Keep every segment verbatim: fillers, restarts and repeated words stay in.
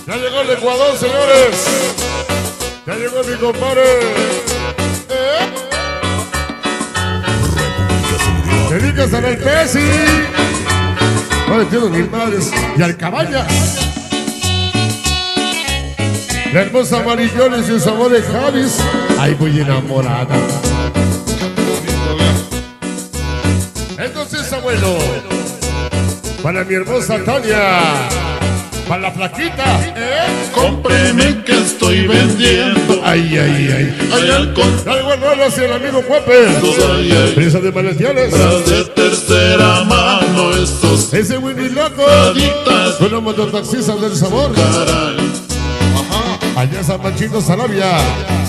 Ya llegó el Ecuador, señores. Ya llegó mi compadre. ¿Eh? Dedicas a el Pesi. No le entiendo mis madres. Y al Cabañas. La hermosa Marillones y sus amores Javis. Ay, voy enamorada. Entonces, abuelo, para mi hermosa Tania, para la flaquita, ¿eh? Cómpreme que estoy vendiendo. Ay, ay, ay. Ay, al Dale buen hacia el amigo Puepe. Ay, ay. Prisa de manantiales. Tras de tercera mano estos Ese Winnie loco. Aditas. Con los mototaxistas del sabor. caray. Allá San Machito Sarabia.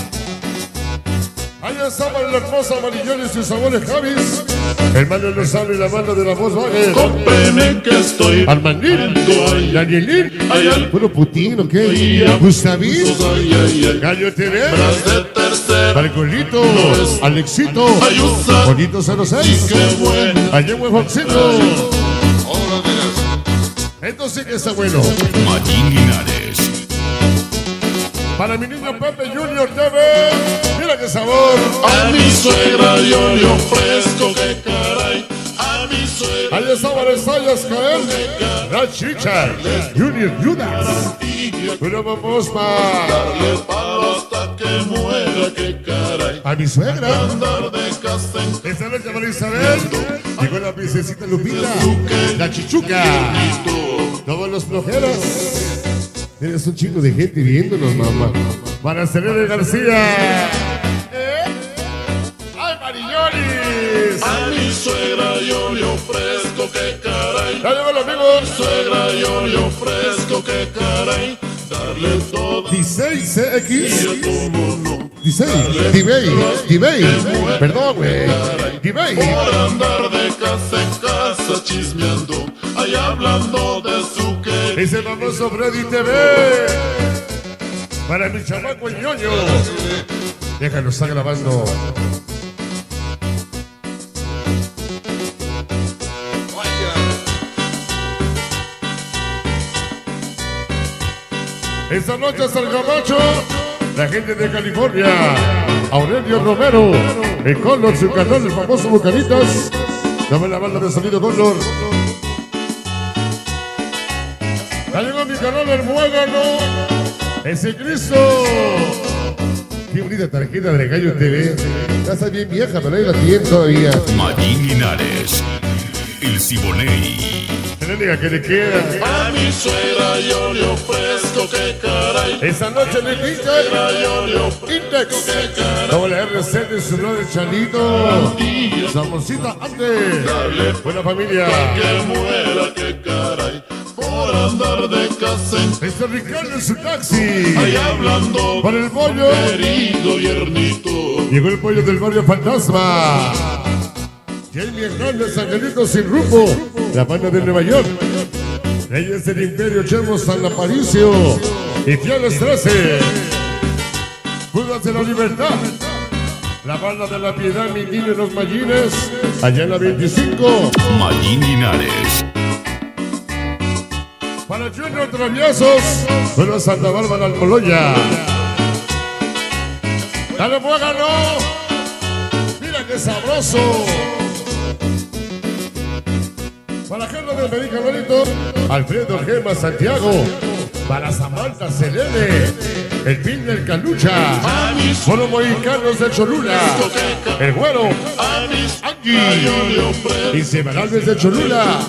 Allá estaba la hermosa Marillones y sus sabores Javis. Hermano Lozano y la banda de la Volkswagen. Cómpreme que estoy Armandín, Ay, Danielín, ay, ay. puro Putin, ¿o qué? Ay, Gustavín, ay, ay, ay. Gallo T V, Tras de tercera Marcolito, Alexito, Ay, usa. Bonito cero Y seis, qué bueno. allá en Huejoncito. Entonces sí que está bueno. Mallín Linares. Para mi niño Pepe Junior T V, mira qué sabor. A mi suegra yo le ofrezco que caray. A mi suegra Allá estaba las tallas caer. La chicha, Junior Judas. Pero vamos para darle palo hasta que muera, que caray. a mi suegra. Andar de casa en Esta noche para Isabel. Llegó la princesita Lupita. La chichuca. Todos los flojeros. Tienes un chico de gente viéndonos, mamá. Para Selene García. ¿Eh? ¡Ay, Marillones! A mi suegra yo le ofrezco que caray. Ya llegó el amigo. Suegra yo le ofrezco que caray. Darle todo dieciséis C X. y como no. dieciséis. D-Bay. D-Bay. Perdón, güey. D-Bay. Por andar de casa en casa chismeando. Ahí hablando de su que. Ese famoso Freddy T V. Para mi chamaco el ñoño. Déjalo, está grabando. Esta noche hasta el Gabacho, la gente de California, Aurelio Romero, el Color, su canal, el famoso Bucanitas. Dame la banda de sonido Color. Ya llegó mi canal el Muégano, ese Cristo. Qué bonita tarjeta de Gallo T V. Ya está bien vieja, pero ahí la tienen todavía. Mallín Linares. El Siboney. La única que le queda. A mi suegra yo le ofrezco que caray. Esta noche le dice Yo le ofrezco Index. que caray. Doble R C de su de Chalito. Samoncita antes. Buena familia. Que muera, que caray. Por andar de casa en Este Ricardo en su taxi. ahí hablando Para el pollo. querido yernito. Llegó el pollo del barrio Fantasma. Jamie Hernández, Angelito sin rumbo. La banda de Nueva York. Reyes del Imperio, Chemo San Aparicio. Y Fieles trece. Judas de la Libertad. La banda de la Piedad, mi niño y los Mallines. Allá en la veinticinco. Mallín Linares. Para Junior Traviesos. Bueno, Santa Bárbara Almoloya. Dale, Muégano. Mira qué sabroso. Para Carlos del Medicamento, Alfredo Gema Santiago. Para Samantha Selene, el Pin del Calucha. Mono Mohicanos de Cholula. El Güero, Angie. Y Semanales de Cholula.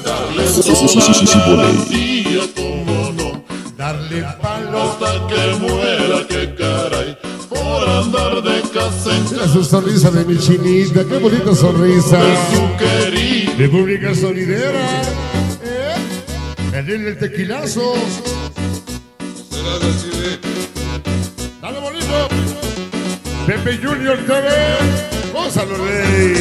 Y como no. Darle palo. Hasta que muera, que caray. Por andar de casa en Mira su sonrisa de mi chinita, qué bonita sonrisa. su querido. República Sonidera. ¿Eh? El rey del tequilazo. Dale bonito. Pepe Junior T V. Gózalo, rey.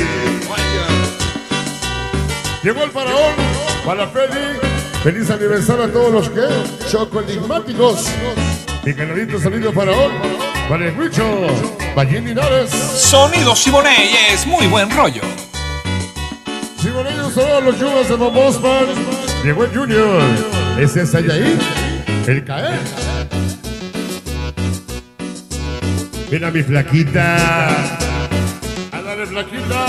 Llegó el faraón para Freddy. Feliz aniversario a todos los que Choco Enigmáticos. Mi canalito sonido faraón. Para el Huicho. Mallín Linares. Sonido Siboney es muy buen rollo. Si con ellos son los chubas de Momosman. Llegó el Junior. Ese es Ayaí. El Caer. Mira mi flaquita. Ándale, flaquita.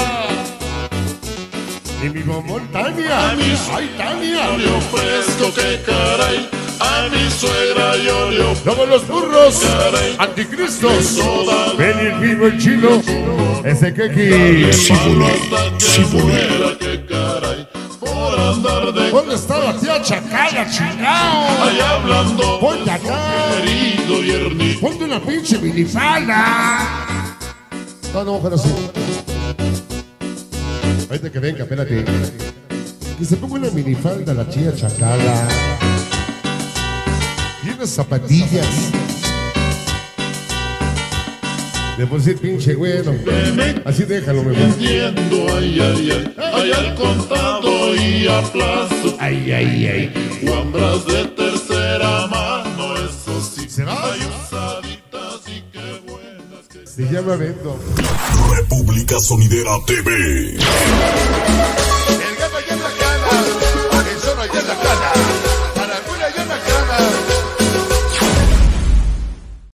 Y mi bombón Tania. A mi Ay, Tania. le ofrezco que caray. A mi suegra yo le ofrezco. Somos los burros anticristos. Ven el vivo el chino. Ese quequi. Que caray. Por andar de ¿Dónde está la tía Chacala, chingao? ahí hablando. Ponte acá. Querido Yerni. Ponte una pinche minifalda. No, no, pero sí. Ahorita que venga, espérate. Que se ponga una minifalda la tía Chacala. Y unas zapatillas. De por sí pinche bueno. Así déjalo, me voy. Entiendo, ay, ay, ay. Ay, al contado y a plazo. Ay, ay, ay. Guambras de tercera mano, eso sí. ¿Se va? Hay usaditas y qué buenas que... Se llama Vendo. República Sonidera T V.